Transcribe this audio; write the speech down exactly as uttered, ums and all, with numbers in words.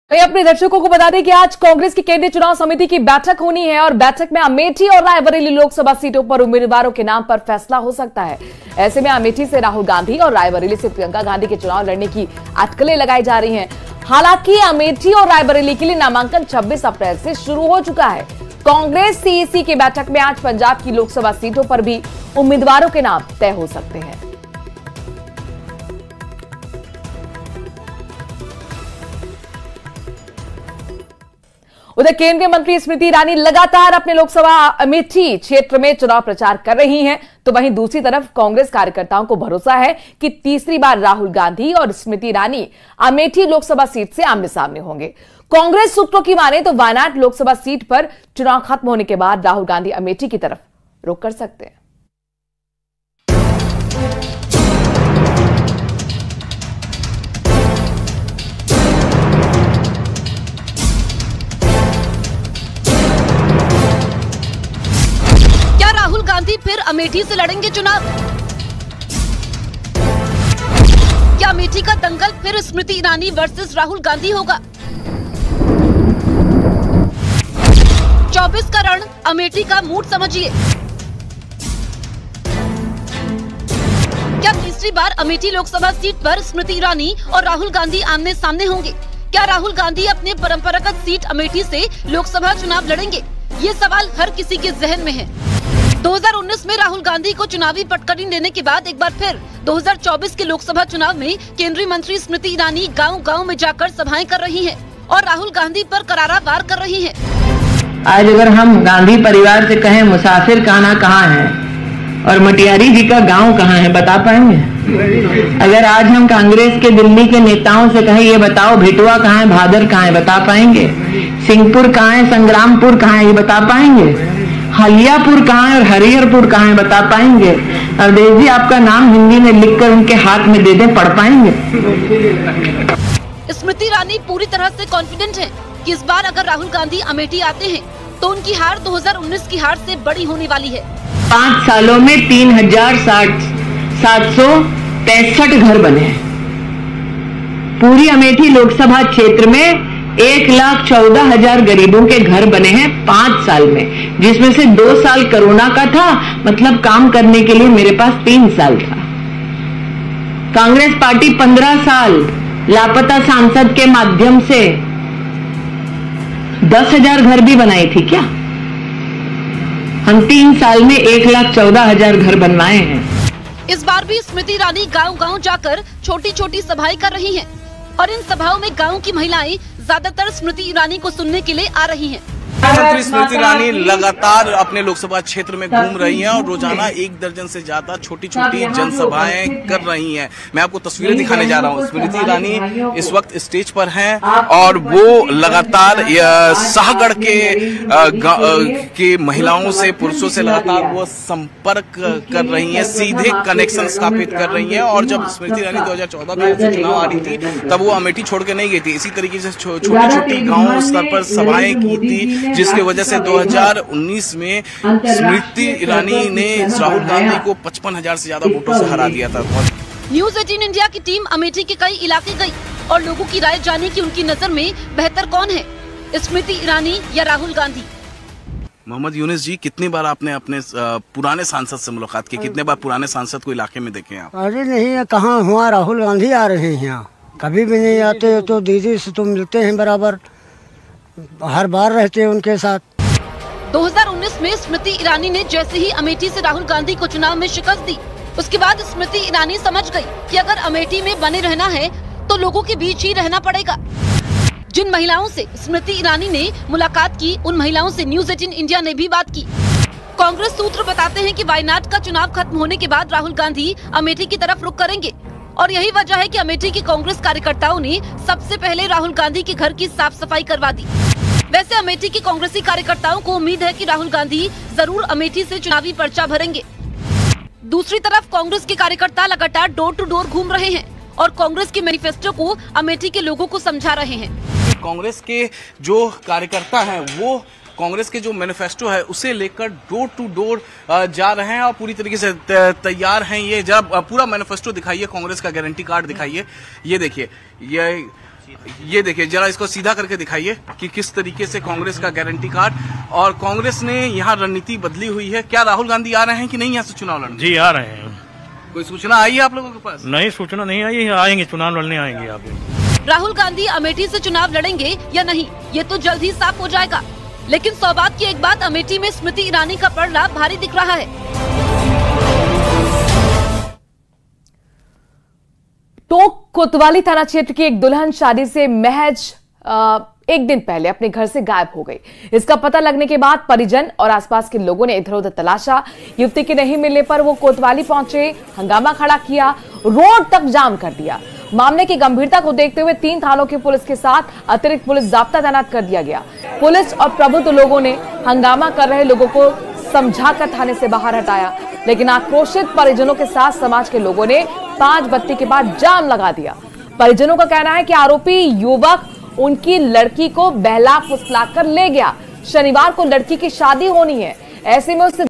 वहीं अपने दर्शकों को बता दें कि आज कांग्रेस की केंद्रीय चुनाव समिति की बैठक होनी है और बैठक में अमेठी और रायबरेली लोकसभा सीटों पर उम्मीदवारों के नाम पर फैसला हो सकता है। ऐसे में अमेठी से राहुल गांधी और रायबरेली से प्रियंका गांधी के चुनाव लड़ने की अटकलें लगाई जा रही हैं। हालांकि अमेठी और रायबरेली के लिए नामांकन छब्बीस अप्रैल से शुरू हो चुका है। कांग्रेस सीईसी की बैठक में आज पंजाब की लोकसभा सीटों पर भी उम्मीदवारों के नाम तय हो सकते हैं। उधर केंद्रीय मंत्री स्मृति ईरानी लगातार अपने लोकसभा अमेठी क्षेत्र में चुनाव प्रचार कर रही हैं, तो वहीं दूसरी तरफ कांग्रेस कार्यकर्ताओं को भरोसा है कि तीसरी बार राहुल गांधी और स्मृति ईरानी अमेठी लोकसभा सीट से आमने सामने होंगे। कांग्रेस सूत्रों की माने तो वायनाड लोकसभा सीट पर चुनाव खत्म होने के बाद राहुल गांधी अमेठी की तरफ रुख कर सकते हैं। राहुल गांधी फिर अमेठी से लड़ेंगे चुनाव? क्या अमेठी का दंगल फिर स्मृति ईरानी वर्सेस राहुल गांधी होगा? चौबीस का रण अमेठी का मूड समझिए। क्या तीसरी बार अमेठी लोकसभा सीट पर स्मृति ईरानी और राहुल गांधी आमने सामने होंगे? क्या राहुल गांधी अपने परंपरागत सीट अमेठी से लोकसभा चुनाव लड़ेंगे? ये सवाल हर किसी के जहन में है। दो हज़ार उन्नीस में राहुल गांधी को चुनावी पटकनी देने के बाद एक बार फिर दो हज़ार चौबीस के लोकसभा चुनाव में केंद्रीय मंत्री स्मृति ईरानी गांव-गांव में जाकर सभाएं कर रही हैं और राहुल गांधी पर करारा वार कर रही हैं। आज अगर हम गांधी परिवार से कहें मुसाफिर खाना कहाँ है और मटियारी जी का गांव कहाँ है, बता पाएंगे? अगर आज हम कांग्रेस के दिल्ली के नेताओं से कहें ये बताओ भेटुआ कहाँ है, भादर कहाँ है, बता पाएंगे? सिंहपुर कहाँ है, संग्रामपुर कहाँ है, ये बता पाएंगे? हलियापुर कहाँ है और हरिहरपुर कहाँ है, बता पाएंगे? अवधेश जी आपका नाम हिंदी में लिखकर उनके हाथ में दे दें, पढ़ पाएंगे? स्मृति ईरानी पूरी तरह से कॉन्फिडेंट है कि इस बार अगर राहुल गांधी अमेठी आते हैं तो उनकी हार दो हज़ार उन्नीस की हार से बड़ी होने वाली है। पाँच सालों में तीन हजार साठ सात सौ पैंसठ घर बने हैं। पूरी अमेठी लोकसभा क्षेत्र में एक लाख चौदह हजार गरीबों के घर बने हैं पांच साल में, जिसमें से दो साल कोरोना का था, मतलब काम करने के लिए मेरे पास तीन साल था। कांग्रेस पार्टी पंद्रह साल लापता सांसद के माध्यम से दस हजार घर भी बनाई थी क्या? हम तीन साल में एक लाख चौदह हजार घर बनवाए हैं। इस बार भी स्मृति ईरानी गांव-गांव जाकर छोटी छोटी सभाएं कर रही हैं और इन सभाओं में गांव की महिलाएं ज्यादातर स्मृति ईरानी को सुनने के लिए आ रही हैं। मंत्री स्मृति ईरानी लगातार अपने लोकसभा क्षेत्र में घूम रही हैं और रोजाना एक दर्जन से ज्यादा छोटी छोटी जनसभाएं कर रही हैं। मैं आपको तस्वीरें दिखाने जा रहा हूं। स्मृति ईरानी इस वक्त स्टेज पर हैं और वो लगातार शाहगढ़ के के महिलाओं से, पुरुषों से लगातार वो संपर्क कर रही हैं, सीधे कनेक्शन स्थापित कर रही हैं। और जब स्मृति ईरानी दो हजार चौदह में चुनाव आ रही थी तब वो अमेठी छोड़ के नहीं गई थी। इसी तरीके से छोटी छोटी गाँव स्तर पर सभाएं की थी, जिसकी वजह से दो हज़ार उन्नीस में स्मृति ईरानी ने राहुल गांधी को पचपन हजार से ज्यादा वोटों से हरा दिया था। न्यूज अठारह इंडिया की टीम अमेठी के कई इलाके गई और लोगों की राय जाने की उनकी नजर में बेहतर कौन है, स्मृति ईरानी या राहुल गांधी? मोहम्मद यूनिस जी, कितनी बार आपने अपने पुराने सांसद से मुलाकात की? कितने बार पुराने सांसद को इलाके में देखे आप? अरे नहीं, कहाँ हुआ, राहुल गांधी आ रहे हैं यहाँ, कभी भी नहीं आते। तो दीदी से तो मिलते हैं बराबर, हर बार रहते हैं उनके साथ। दो हज़ार उन्नीस में स्मृति ईरानी ने जैसे ही अमेठी से राहुल गांधी को चुनाव में शिकस्त दी, उसके बाद स्मृति ईरानी समझ गई कि अगर अमेठी में बने रहना है तो लोगों के बीच ही रहना पड़ेगा। जिन महिलाओं से स्मृति ईरानी ने मुलाकात की, उन महिलाओं से न्यूज अठारह इंडिया ने भी बात की। कांग्रेस सूत्र बताते हैं कि वायनाड का चुनाव खत्म होने के बाद राहुल गांधी अमेठी की तरफ रुख करेंगे और यही वजह है कि अमेठी की कांग्रेस कार्यकर्ताओं ने सबसे पहले राहुल गांधी के घर की साफ सफाई करवा दी। वैसे अमेठी की कांग्रेसी कार्यकर्ताओं को उम्मीद है कि राहुल गांधी जरूर अमेठी से चुनावी पर्चा भरेंगे। दूसरी तरफ कांग्रेस के कार्यकर्ता लगातार डोर टू डोर घूम रहे हैं और कांग्रेस के मैनिफेस्टो को अमेठी के लोगों को समझा रहे हैं। कांग्रेस के जो कार्यकर्ता हैं वो कांग्रेस के जो मैनिफेस्टो है उसे लेकर डोर टू डोर जा रहे हैं और पूरी तरीके से तैयार हैं। ये जब पूरा मैनिफेस्टो दिखाइए, कांग्रेस का गारंटी कार्ड दिखाइए, ये देखिए, ये ये देखिए, जरा इसको सीधा करके दिखाइए कि किस तरीके से कांग्रेस का गारंटी कार्ड, और कांग्रेस ने यहाँ रणनीति बदली हुई है। क्या राहुल गांधी आ रहे हैं कि नहीं यहाँ से चुनाव लड़ने? जी आ रहे हैं। कोई सूचना आई है आप लोगों के पास? नहीं, सूचना नहीं आई है। आएंगे, चुनाव लड़ने आएंगे। आप राहुल गांधी अमेठी से चुनाव लड़ेंगे या नहीं, ये तो जल्द ही साफ हो जाएगा। लेकिन सौभाग्य की एक बात, अमेठी में स्मृति ईरानी का पलड़ा भारी दिख रहा है। तो कोतवाली थाना क्षेत्र की एक दुल्हन शादी से महज आ, एक दिन पहले अपने घर से गायब हो गई। इसका पता लगने के बाद परिजन और आसपास के लोगों ने इधर उधर तलाशा। युवती के नहीं मिलने पर वो कोतवाली पहुंचे, हंगामा खड़ा किया, रोड तक जाम कर दिया। मामले की गंभीरता को देखते हुए तीन थानों की पुलिस के साथ अतिरिक्त पुलिस जाब्ता तैनात कर दिया गया। पुलिस और प्रबुद्ध लोगों ने हंगामा कर रहे लोगों को समझाकर थाने से बाहर हटाया, लेकिन आक्रोशित परिजनों के साथ समाज के लोगों ने पांच बत्ती के बाद जाम लगा दिया। परिजनों का कहना है कि आरोपी युवक उनकी लड़की को बहला फुसला कर ले गया। शनिवार को लड़की की शादी होनी है, ऐसे में उससे